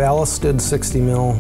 ballasted 60 mil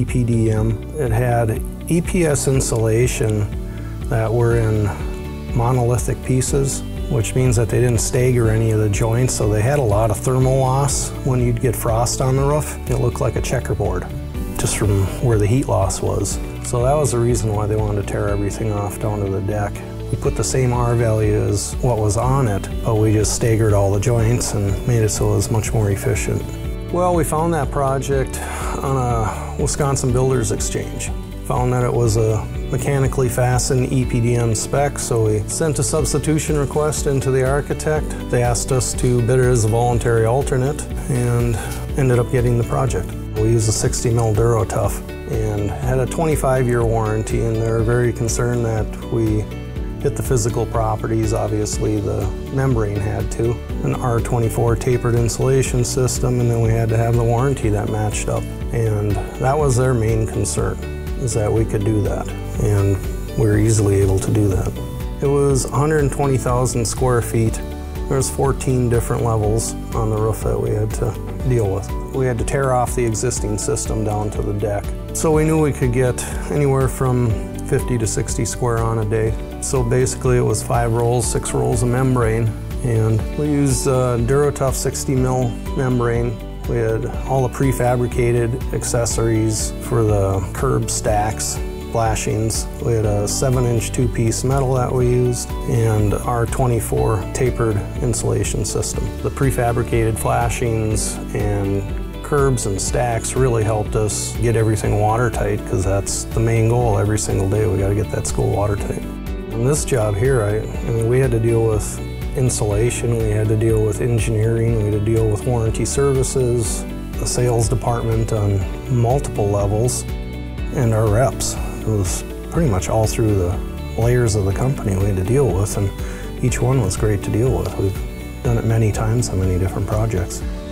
EPDM. It had EPS insulation that were in monolithic pieces, which means that they didn't stagger any of the joints, so they had a lot of thermal loss. When you'd get frost on the roof, it looked like a checkerboard, just from where the heat loss was. So that was the reason why they wanted to tear everything off down to the deck. We put the same R value as what was on it, but we just staggered all the joints and made it so it was much more efficient. Well, we found that project on a Wisconsin Builders Exchange. Found that it was a mechanically fastened EPDM spec, so we sent a substitution request into the architect. They asked us to bid it as a voluntary alternate and ended up getting the project. We used a 60 mil Durotuf and had a 25-year warranty, and they were very concerned that we hit the physical properties. Obviously the membrane had to. An R24 tapered insulation system, and then we had to have the warranty that matched up. And that was their main concern, is that we could do that. And we were easily able to do that. It was 120,000 square feet. There was 14 different levels on the roof that we had to deal with. We had to tear off the existing system down to the deck. So we knew we could get anywhere from 50 to 60 square on a day. So basically it was 5 rolls, 6 rolls of membrane, and we used Durotuf 60 mil membrane. We had all the prefabricated accessories for the curb stacks, flashings. We had a 7-inch 2-piece metal that we used, and our 24 tapered insulation system. The prefabricated flashings and curbs and stacks really helped us get everything watertight, because that's the main goal every single day. We got to get that school watertight. In this job here, I mean, we had to deal with insulation, we had to deal with engineering, we had to deal with warranty services, the sales department on multiple levels, and our reps. It was pretty much all through the layers of the company we had to deal with, and each one was great to deal with. We've done it many times on many different projects.